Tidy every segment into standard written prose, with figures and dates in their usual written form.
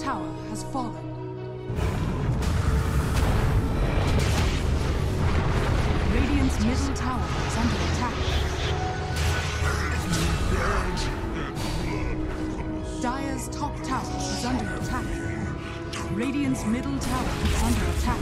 tower has fallen. Radiant's middle tower is under attack. Dire's top tower is under attack. Radiant's middle tower is under attack.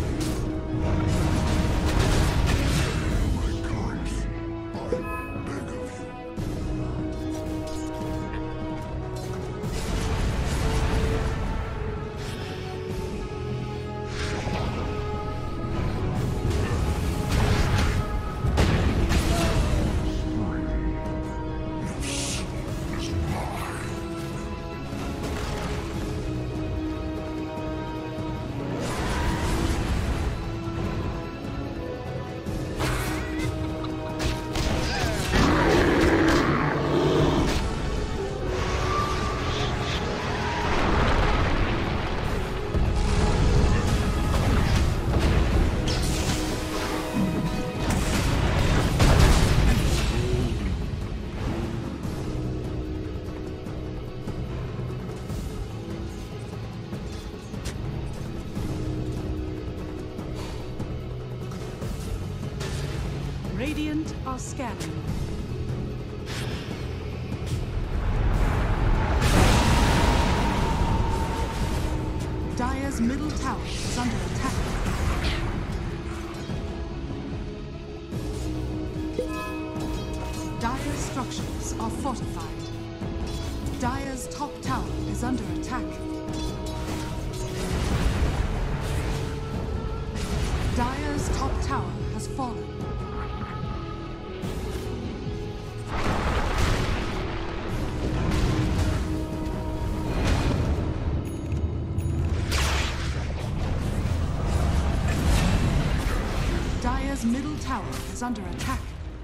Radiant are scanning. Dire's middle tower is under attack. Dire's structures are fortified. Dire's top tower is under attack. Dire's top tower has fallen. Dire's middle tower is under attack.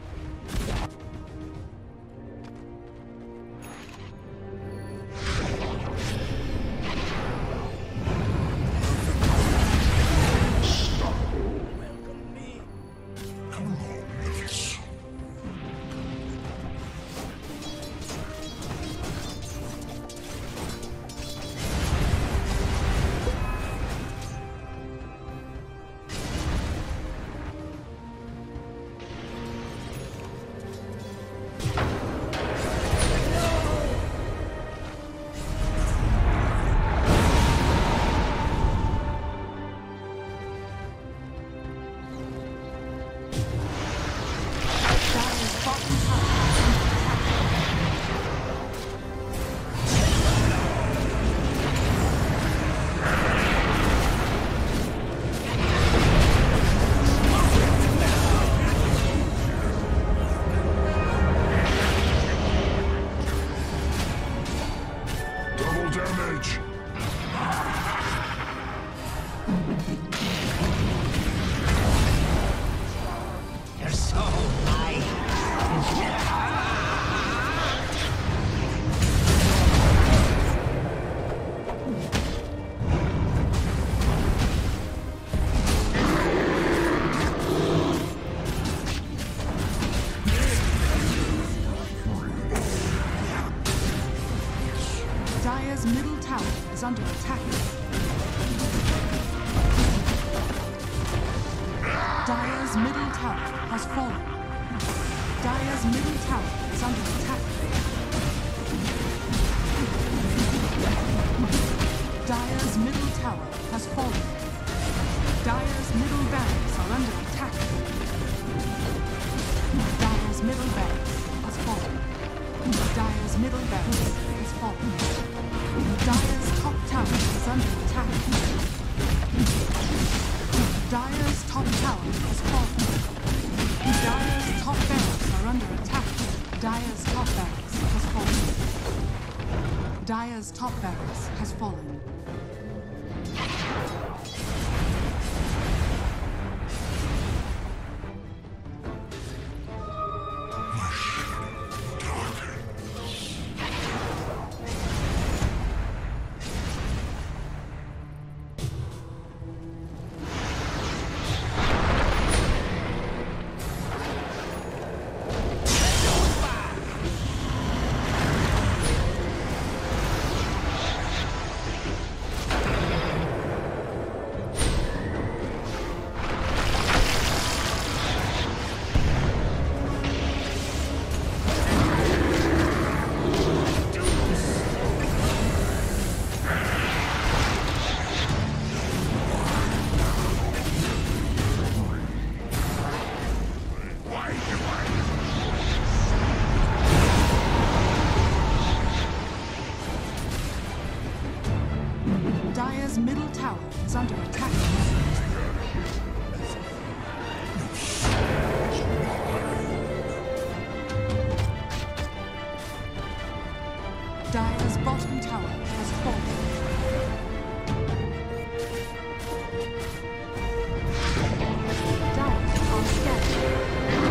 Dire's middle tower is under attack. Dire's middle tower has fallen. Dire's middle tower is under attack. Dire's middle tower has fallen. Dire's middle barracks are under attack. Dire's middle barracks has fallen. Dire's middle barracks has fallen. Dire's top tower is under attack. Dire's top tower has fallen. Dire's top barracks are under attack. Dire's top barracks has fallen. Dire's top barracks has fallen. Dire's middle tower is under attack. Dire's bottom tower has fallen. Dire are scattered.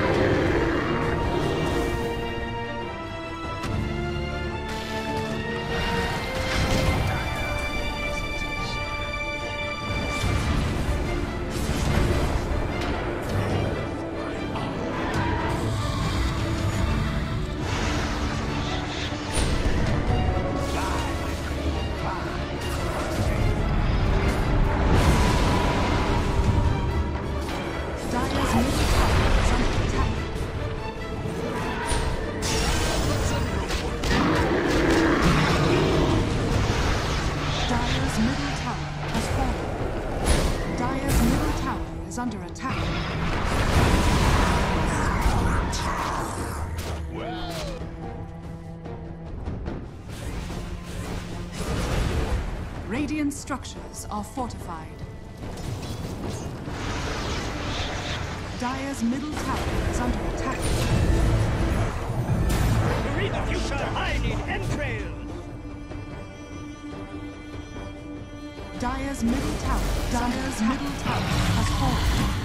Under attack. Radiant structures are fortified. Dire's middle tower is under attack. To read the future, I need entrails! Dire's middle tower has fallen.